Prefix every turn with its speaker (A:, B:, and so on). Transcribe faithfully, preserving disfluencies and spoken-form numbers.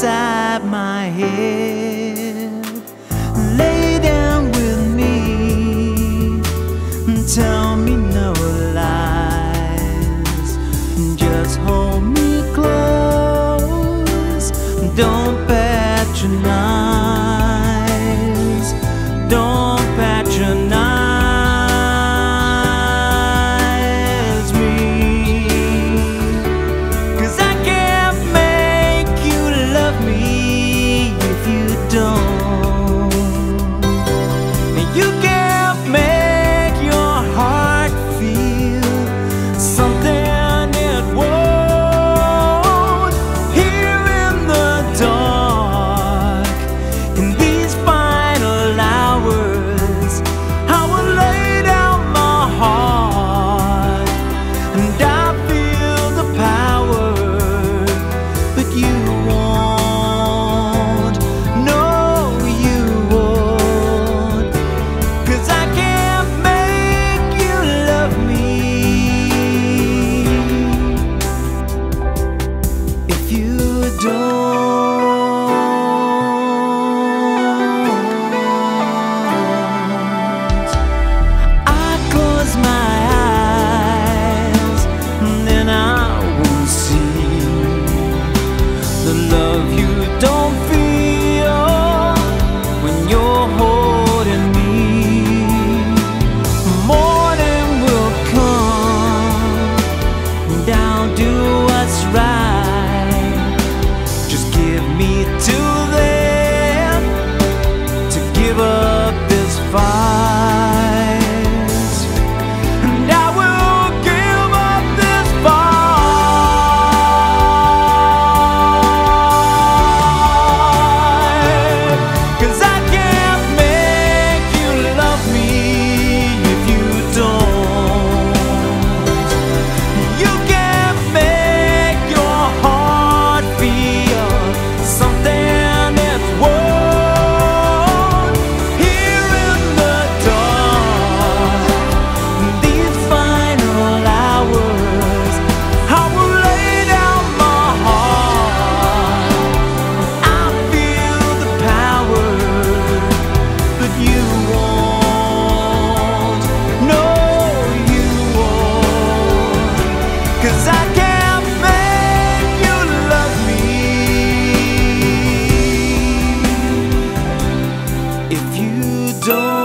A: inside my head. Lay down with me, tell me no lies, just hold me close. Don't patronize, don't patronize me, 'cause I can't make you love me if you don't. You can't make your heart feel something it won't. Here in the dark, in these final hours, I will lay down my heart, and I feel the power, but you won't. No, you won't, 'cause I can't make you love me if you don't. I close my eyes, and then I won't see the love you don't feel when you're holding me. Morning will come, and I'll do what's right. Just give me till then to give up this fight, and I will give up this fight, 'cause I can't make you love me if you don't. You can't make your heart feel something it won't. Here in the dark, these final hours, I will lay down my heart. I feel the power, but you won't. No, you won't, 'cause I can't make you love me if you don't.